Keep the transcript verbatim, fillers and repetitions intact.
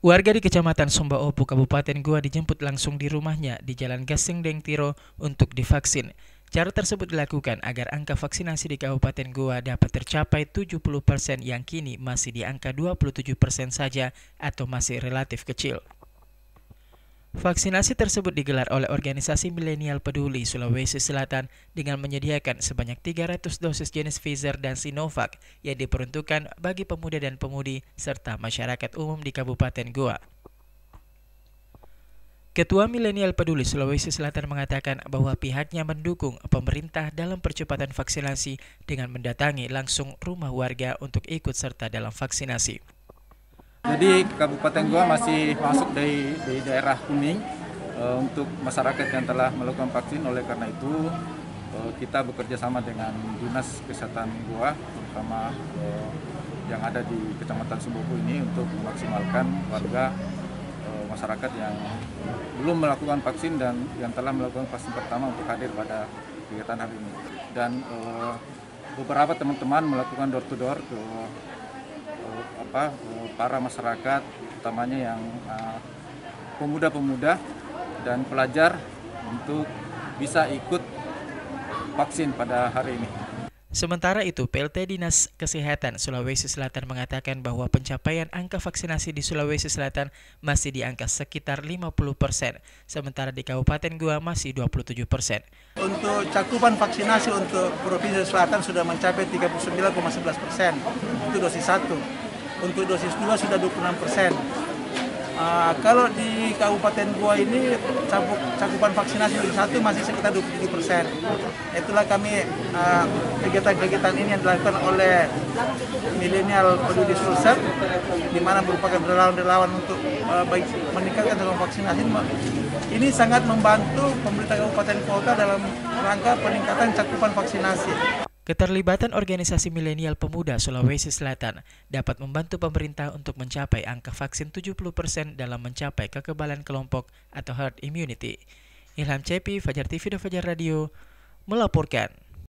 Warga di Kecamatan Sumbaopu, Kabupaten Goa dijemput langsung di rumahnya di Jalan Gasing Dengtiro untuk divaksin. Cara tersebut dilakukan agar angka vaksinasi di Kabupaten Goa dapat tercapai tujuh puluh persen yang kini masih di angka dua puluh tujuh persen saja atau masih relatif kecil. Vaksinasi tersebut digelar oleh Organisasi Milenial Peduli Sulawesi Selatan dengan menyediakan sebanyak tiga ratus dosis jenis Pfizer dan Sinovac yang diperuntukkan bagi pemuda dan pemudi serta masyarakat umum di Kabupaten Goa. Ketua Milenial Peduli Sulawesi Selatan mengatakan bahwa pihaknya mendukung pemerintah dalam percepatan vaksinasi dengan mendatangi langsung rumah warga untuk ikut serta dalam vaksinasi. Jadi Kabupaten Goa masih masuk dari, dari daerah kuning e, untuk masyarakat yang telah melakukan vaksin. Oleh karena itu e, kita bekerja sama dengan Dinas Kesehatan Goa, terutama e, yang ada di Kecamatan Sumbaopu ini untuk memaksimalkan warga e, masyarakat yang belum melakukan vaksin dan yang telah melakukan vaksin pertama untuk hadir pada kegiatan hari ini. Dan e, beberapa teman-teman melakukan door to door ke apa para masyarakat, utamanya yang pemuda-pemuda uh, dan pelajar untuk bisa ikut vaksin pada hari ini. Sementara itu, P L T Dinas Kesehatan Sulawesi Selatan mengatakan bahwa pencapaian angka vaksinasi di Sulawesi Selatan masih di angka sekitar lima puluh persen, sementara di Kabupaten Goa masih dua puluh tujuh persen. Untuk cakupan vaksinasi untuk Provinsi Selatan sudah mencapai tiga puluh sembilan koma sebelas persen, itu dosis satu. Untuk dosis dua sudah dua puluh enam persen. Uh, kalau di Kabupaten Goa ini cakupan vaksinasi dosis satu masih sekitar dua puluh tujuh persen. Itulah kami uh, kegiatan-kegiatan ini yang dilakukan oleh Milenial Peduli Sulsel, di mana merupakan relawan-relawan untuk uh, baik meningkatkan cakupan vaksinasi. Ini sangat membantu pemerintah kabupaten kota dalam rangka peningkatan cakupan vaksinasi. Keterlibatan organisasi milenial pemuda Sulawesi Selatan dapat membantu pemerintah untuk mencapai angka vaksin tujuh puluh persen dalam mencapai kekebalan kelompok atau herd immunity. Ilham Cepi, Fajar T V dan Fajar Radio melaporkan.